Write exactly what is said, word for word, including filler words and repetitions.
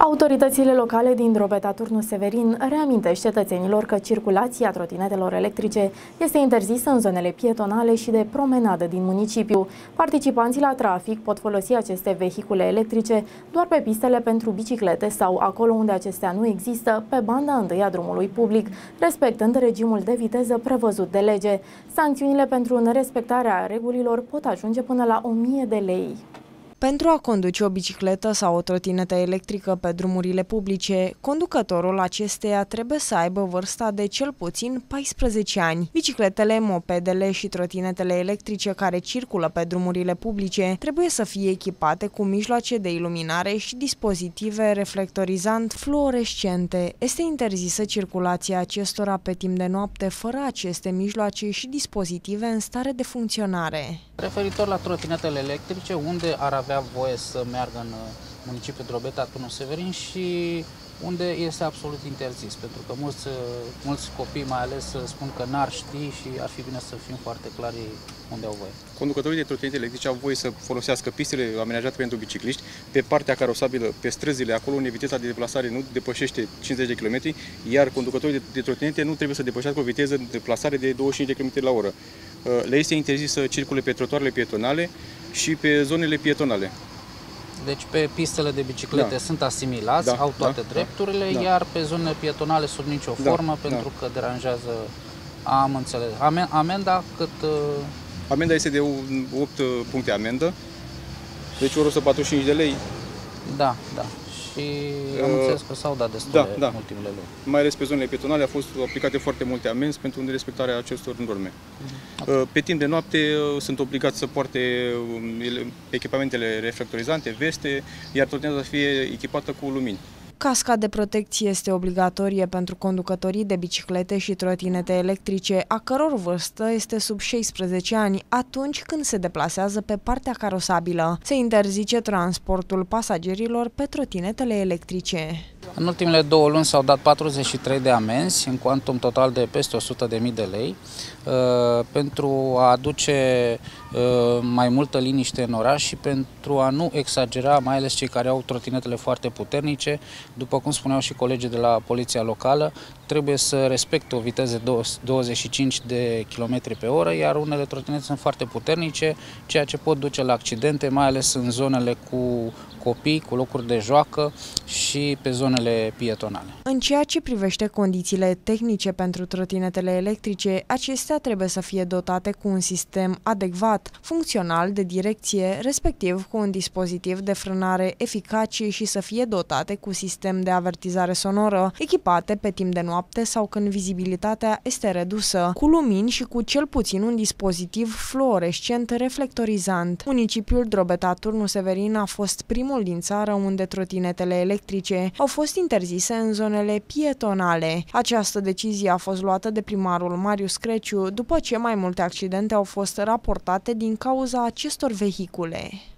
Autoritățile locale din Drobeta Turnu Severin reamintesc cetățenilor că circulația trotinetelor electrice este interzisă în zonele pietonale și de promenadă din municipiu. Participanții la trafic pot folosi aceste vehicule electrice doar pe pistele pentru biciclete sau acolo unde acestea nu există, pe banda întâi a drumului public, respectând regimul de viteză prevăzut de lege. Sancțiunile pentru nerespectarea regulilor pot ajunge până la o mie de lei. Pentru a conduce o bicicletă sau o trotinetă electrică pe drumurile publice, conducătorul acesteia trebuie să aibă vârsta de cel puțin paisprezece ani. Bicicletele, mopedele și trotinetele electrice care circulă pe drumurile publice trebuie să fie echipate cu mijloace de iluminare și dispozitive reflectorizant fluorescente. Este interzisă circulația acestora pe timp de noapte fără aceste mijloace și dispozitive în stare de funcționare. Referitor la trotinetele electrice, unde ar avea voie să meargă în municipiul Drobeta Turnu Severin și unde este absolut interzis, pentru că mulți, mulți copii mai ales spun că n-ar ști și ar fi bine să fim foarte clari unde au voie. Conducătorii de trotinete electrice au voie să folosească pistele amenajate pentru bicicliști pe partea carosabilă, pe străzile, acolo unde viteza de deplasare nu depășește cincizeci de kilometri, iar conducătorii de trotinete nu trebuie să depășească o viteză de deplasare de douăzeci și cinci de kilometri la oră. Le este interzis să circule pe trotuarele pietonale și pe zonele pietonale. Deci pe pistele de biciclete da. sunt asimilați, da, au toate da, drepturile, da. iar pe zonele pietonale sub nicio formă, da, pentru da. că deranjează, am înțeles. Amenda cât? Amenda este de opt puncte amendă, deci o sută patruzeci și cinci de lei. Da, da. Și am uh, înțeles că s-au dat destule da, da. în ultimele luni. Mai ales pe zonele pietonale au fost aplicate foarte multe amenzi pentru nerespectarea acestor norme. Okay. Pe timp de noapte sunt obligați să poarte echipamentele reflectorizante, veste, iar trotineta să fie echipată cu lumini. Casca de protecție este obligatorie pentru conducătorii de biciclete și trotinete electrice, a căror vârstă este sub șaisprezece ani, atunci când se deplasează pe partea carosabilă. Se interzice transportul pasagerilor pe trotinetele electrice. În ultimele două luni s-au dat patruzeci și trei de amenzi, în cuantum total de peste o sută de mii de lei, uh, pentru a aduce uh, mai multă liniște în oraș și pentru a nu exagera, mai ales cei care au trotinetele foarte puternice. După cum spuneau și colegii de la Poliția Locală, trebuie să respecte o viteză de douăzeci și cinci de kilometri pe oră, iar unele trotinete sunt foarte puternice, ceea ce pot duce la accidente, mai ales în zonele cu copii, cu locuri de joacă și pe zonele pietonale. În ceea ce privește condițiile tehnice pentru trotinetele electrice, acestea trebuie să fie dotate cu un sistem adecvat, funcțional de direcție, respectiv cu un dispozitiv de frânare eficace și să fie dotate cu sistem de avertizare sonoră, echipate pe timp de noapte sau când vizibilitatea este redusă, cu lumini și cu cel puțin un dispozitiv fluorescent reflectorizant. Municipiul Drobeta Turnu Severin a fost primul din țară unde trotinetele electrice au fost interzise în zonele pietonale. Această decizie a fost luată de primarul Marius Creciu după ce mai multe accidente au fost raportate din cauza acestor vehicule.